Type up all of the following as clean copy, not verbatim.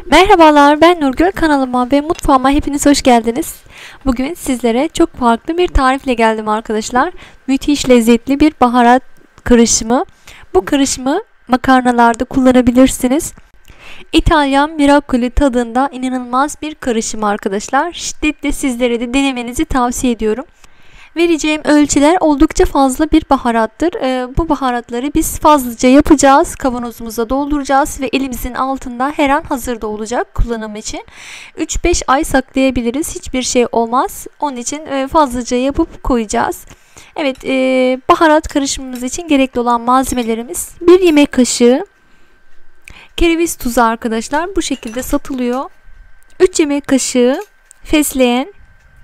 Merhabalar, ben Nurgül. Kanalıma ve mutfağıma hepiniz hoş geldiniz. Bugün sizlere çok farklı bir tarifle geldim arkadaşlar. Müthiş lezzetli bir baharat karışımı. Bu karışımı makarnalarda kullanabilirsiniz. İtalyan miracoli tadında inanılmaz bir karışım arkadaşlar. Şiddetle sizlere de denemenizi tavsiye ediyorum. Vereceğim ölçüler oldukça fazla bir baharattır. Bu baharatları biz fazlaca yapacağız. Kavanozumuza dolduracağız ve elimizin altında her an hazırda olacak kullanım için. 3-5 ay saklayabiliriz. Hiçbir şey olmaz. Onun için fazlaca yapıp koyacağız. Evet, baharat karışımımız için gerekli olan malzemelerimiz: 1 yemek kaşığı kereviz tuzu arkadaşlar. Bu şekilde satılıyor. 3 yemek kaşığı fesleğen,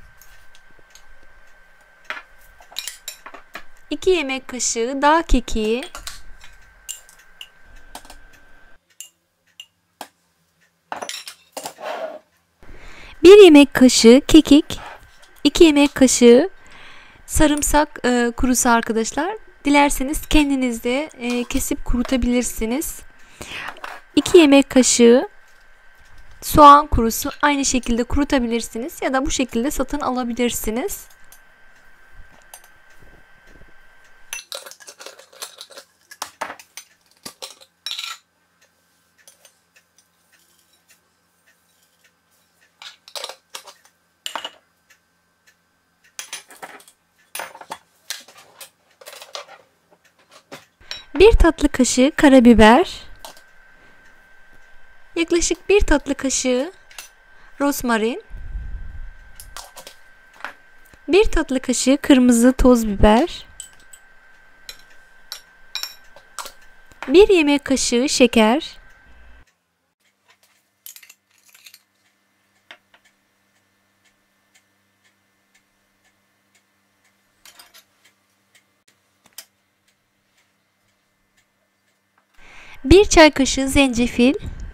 2 yemek kaşığı dağ kekiği, 1 yemek kaşığı kekik, 2 yemek kaşığı sarımsak kurusu arkadaşlar. Dilerseniz kendiniz de kesip kurutabilirsiniz. 2 yemek kaşığı soğan kurusu, aynı şekilde kurutabilirsiniz ya da bu şekilde satın alabilirsiniz. Bir tatlı kaşığı karabiber, yaklaşık 1 tatlı kaşığı rosmarin, 1 tatlı kaşığı kırmızı toz biber, 1 yemek kaşığı şeker, 1 çay kaşığı zencefil,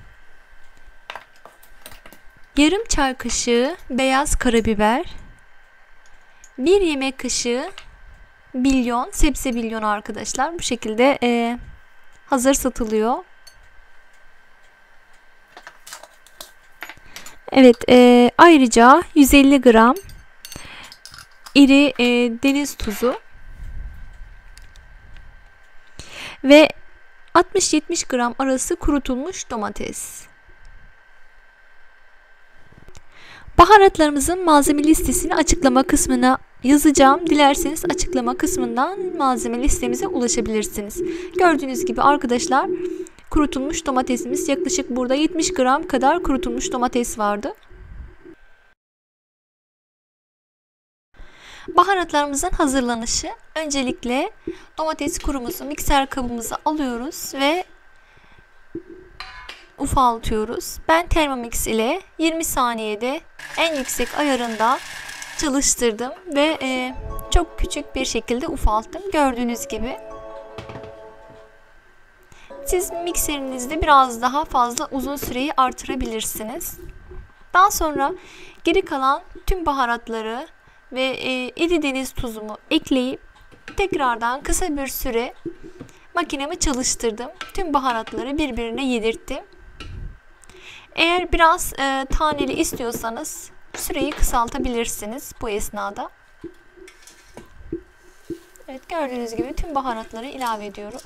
yarım çay kaşığı beyaz karabiber, 1 yemek kaşığı bilyon, sebze bilyonu arkadaşlar. Bu şekilde hazır satılıyor. Evet, ayrıca 150 gram iri deniz tuzu ve 60-70 gram arası kurutulmuş domates. Baharatlarımızın malzeme listesini açıklama kısmına yazacağım. Dilerseniz açıklama kısmından malzeme listemize ulaşabilirsiniz. Gördüğünüz gibi arkadaşlar, kurutulmuş domatesimiz yaklaşık burada 70 gram kadar kurutulmuş domates vardı. Baharatlarımızın hazırlanışı: öncelikle domates kurumuzu mikser kabımıza alıyoruz ve ufaltıyoruz. Ben Thermomix ile 20 saniyede en yüksek ayarında çalıştırdım ve çok küçük bir şekilde ufalttım. Gördüğünüz gibi. Siz mikserinizde biraz daha fazla uzun süreyi artırabilirsiniz. Daha sonra geri kalan tüm baharatları ve iri deniz tuzumu ekleyip tekrardan kısa bir süre makinemi çalıştırdım. Tüm baharatları birbirine yedirttim. Eğer biraz taneli istiyorsanız süreyi kısaltabilirsiniz bu esnada. Evet, gördüğünüz gibi tüm baharatları ilave ediyorum.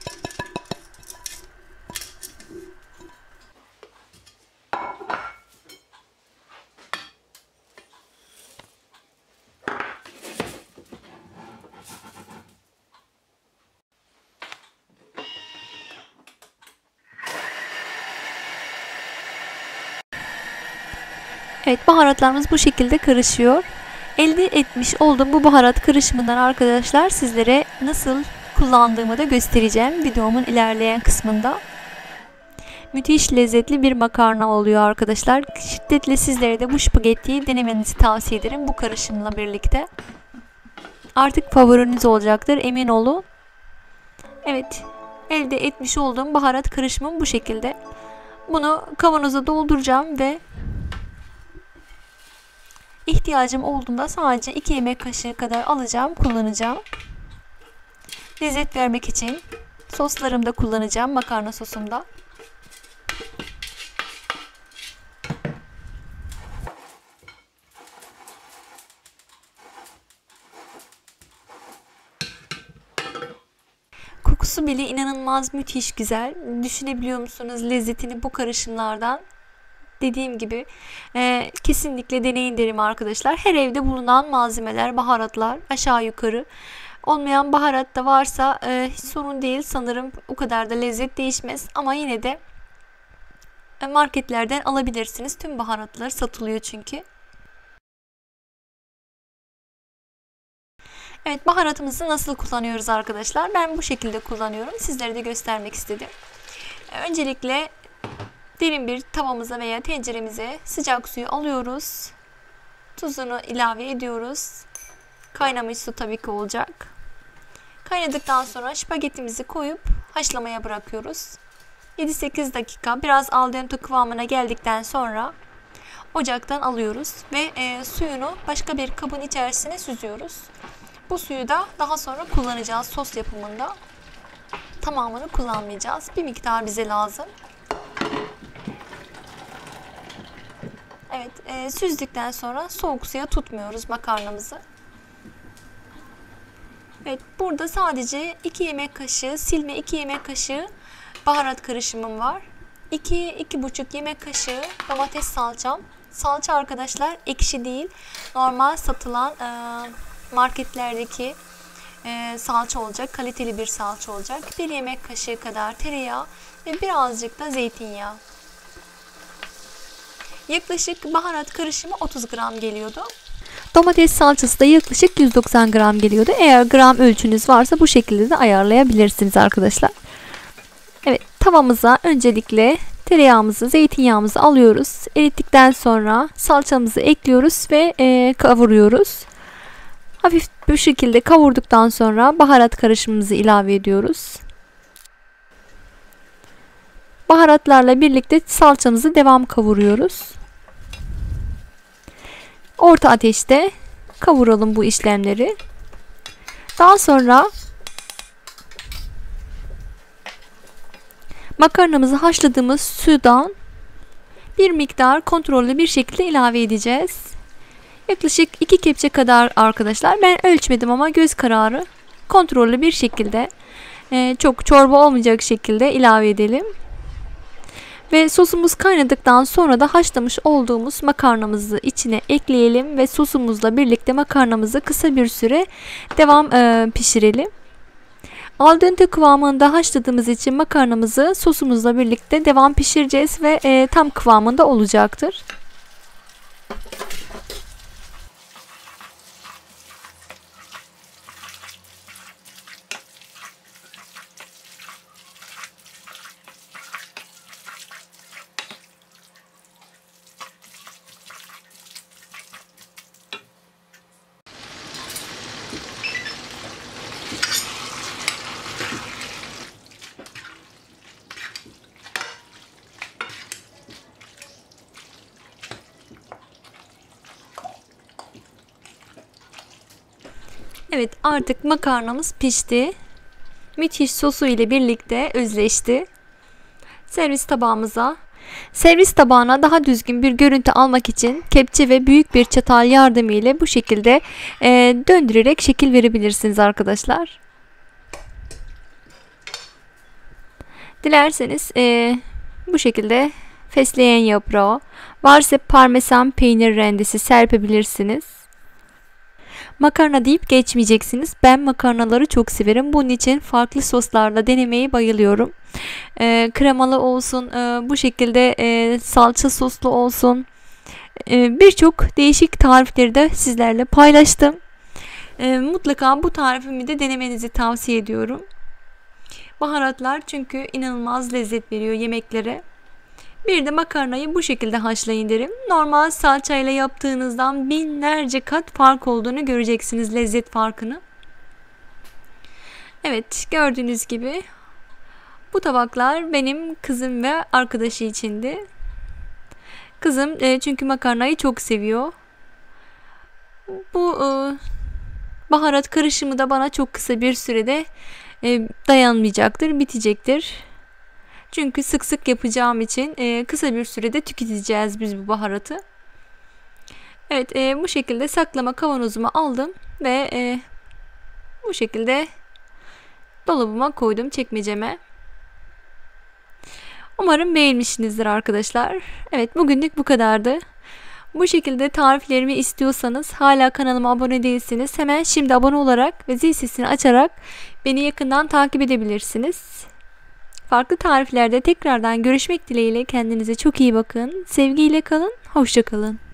Evet, baharatlarımız bu şekilde karışıyor. Elde etmiş olduğum bu baharat karışımından arkadaşlar sizlere nasıl kullandığımı da göstereceğim videomun ilerleyen kısmında. Müthiş lezzetli bir makarna oluyor arkadaşlar. Şiddetle sizlere de bu spagettiyi denemenizi tavsiye ederim bu karışımla birlikte. Artık favoriniz olacaktır, emin olun. Evet, elde etmiş olduğum baharat karışımım bu şekilde. Bunu kavanoza dolduracağım ve İhtiyacım olduğunda sadece 2 yemek kaşığı kadar alacağım, kullanacağım. Lezzet vermek için soslarımda kullanacağım, makarna sosumda. kokusu bile inanılmaz müthiş güzel. Düşünebiliyor musunuz lezzetini bu karışımlardan? Dediğim gibi kesinlikle deneyin derim arkadaşlar. Her evde bulunan malzemeler, baharatlar aşağı yukarı. Olmayan baharat da varsa hiç sorun değil sanırım, o kadar da lezzet değişmez. Ama yine de marketlerden alabilirsiniz. Tüm baharatlar satılıyor çünkü. Evet, baharatımızı nasıl kullanıyoruz arkadaşlar? Ben bu şekilde kullanıyorum. Sizlere de göstermek istedim. Öncelikle derin bir tavamıza veya tenceremize sıcak suyu alıyoruz. Tuzunu ilave ediyoruz. Kaynamış su tabii ki olacak. Kaynadıktan sonra spagettimizi koyup haşlamaya bırakıyoruz. 7-8 dakika biraz al dente kıvamına geldikten sonra ocaktan alıyoruz ve suyunu başka bir kabın içerisine süzüyoruz. Bu suyu da daha sonra kullanacağız sos yapımında. Tamamını kullanmayacağız. Bir miktar bize lazım. Evet, süzdükten sonra soğuk suya tutmuyoruz makarnamızı. Evet, burada sadece 2 yemek kaşığı silme, 2 yemek kaşığı baharat karışımım var. 2-2,5 yemek kaşığı domates salçam. Salça arkadaşlar ekşi değil, normal satılan marketlerdeki salça olacak, kaliteli bir salça olacak. 1 yemek kaşığı kadar tereyağı ve birazcık da zeytinyağı. Yaklaşık baharat karışımı 30 gram geliyordu. Domates salçası da yaklaşık 190 gram geliyordu. Eğer gram ölçünüz varsa bu şekilde de ayarlayabilirsiniz arkadaşlar. Evet, tavamıza öncelikle tereyağımızı, zeytinyağımızı alıyoruz. Erittikten sonra salçamızı ekliyoruz ve kavuruyoruz. Hafif bu şekilde kavurduktan sonra baharat karışımımızı ilave ediyoruz. Baharatlarla birlikte salçamızı devam kavuruyoruz. Orta ateşte kavuralım bu işlemleri. Daha sonra makarnamızı haşladığımız sudan bir miktar kontrollü bir şekilde ilave edeceğiz. Yaklaşık 2 kepçe kadar arkadaşlar. Ben ölçmedim ama göz kararı kontrollü bir şekilde, çok çorba olmayacak şekilde ilave edelim. Ve sosumuz kaynadıktan sonra da haşlamış olduğumuz makarnamızı içine ekleyelim ve sosumuzla birlikte makarnamızı kısa bir süre devam pişirelim. Al dente kıvamında haşladığımız için makarnamızı sosumuzla birlikte devam pişireceğiz ve tam kıvamında olacaktır. Evet, artık makarnamız pişti. Müthiş sosu ile birlikte özleşti. Servis tabağına daha düzgün bir görüntü almak için kepçe ve büyük bir çatal yardımı ile bu şekilde döndürerek şekil verebilirsiniz arkadaşlar. Dilerseniz bu şekilde fesleğen yaprağı, varsa parmesan peynir rendesi serpebilirsiniz. Makarna deyip geçmeyeceksiniz. Ben makarnaları çok severim. Bunun için farklı soslarla denemeyi bayılıyorum. Kremalı olsun, bu şekilde salça soslu olsun. Birçok değişik tarifleri de sizlerle paylaştım. Mutlaka bu tarifimi de denemenizi tavsiye ediyorum. Baharatlar çünkü inanılmaz lezzet veriyor yemeklere. Bir de makarnayı bu şekilde haşlayın derim. Normal salçayla yaptığınızdan binlerce kat fark olduğunu göreceksiniz, lezzet farkını. Evet, gördüğünüz gibi bu tabaklar benim kızım ve arkadaşı içindi. Kızım çünkü makarnayı çok seviyor. Bu baharat karışımı da bana çok kısa bir sürede dayanmayacaktır, bitecektir. Çünkü sık sık yapacağım için kısa bir sürede tüketeceğiz biz bu baharatı. Evet, bu şekilde saklama kavanozumu aldım ve bu şekilde dolabıma koydum, çekmeceme. Umarım beğenmişsinizdir arkadaşlar. Evet, bugünlük bu kadardı. Bu şekilde tariflerimi istiyorsanız, hala kanalıma abone değilseniz hemen şimdi abone olarak ve zil sesini açarak beni yakından takip edebilirsiniz. Farklı tariflerde tekrardan görüşmek dileğiyle, kendinize çok iyi bakın. Sevgiyle kalın, hoşça kalın.